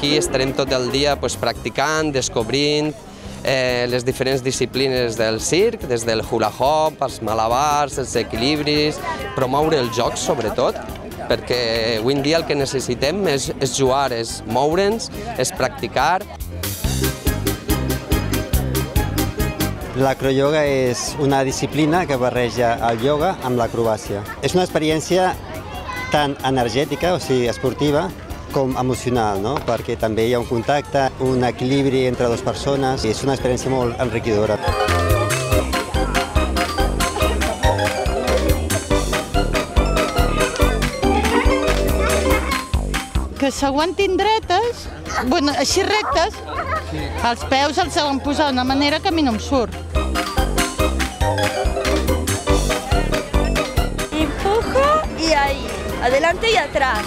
aquí estarem tot el dia practicant, descobrint les diferents disciplines del circ, des del hula hoop, els malabars, els equilibris, promoure els jocs sobretot, perquè avui en dia el que necessitem és jugar, és moure'ns, és practicar. L'acroyoga és una disciplina que barreja el ioga amb l'acrobàcia. És una experiència tant energètica, o sigui, esportiva, com emocional, no? Perquè també hi ha un contacte, un equilibri entre dues persones, i és una experiència molt enriquidora. Que s'aguantin dretes, així rectes, els peus els han posat d'una manera que a mi no em surt. Empujo y ahí, adelante y atrás.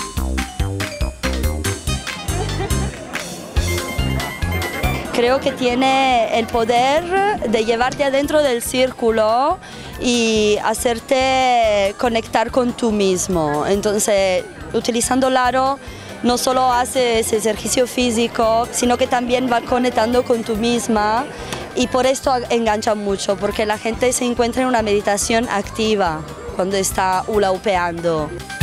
Creo que tiene el poder de llevarte adentro del círculo y hacerte conectar con tú mismo. Entonces, utilizando el aro, no solo haces ejercicio físico, sino que también va conectando con tú misma, y por esto engancha mucho, porque la gente se encuentra en una meditación activa cuando está hula hoopeando.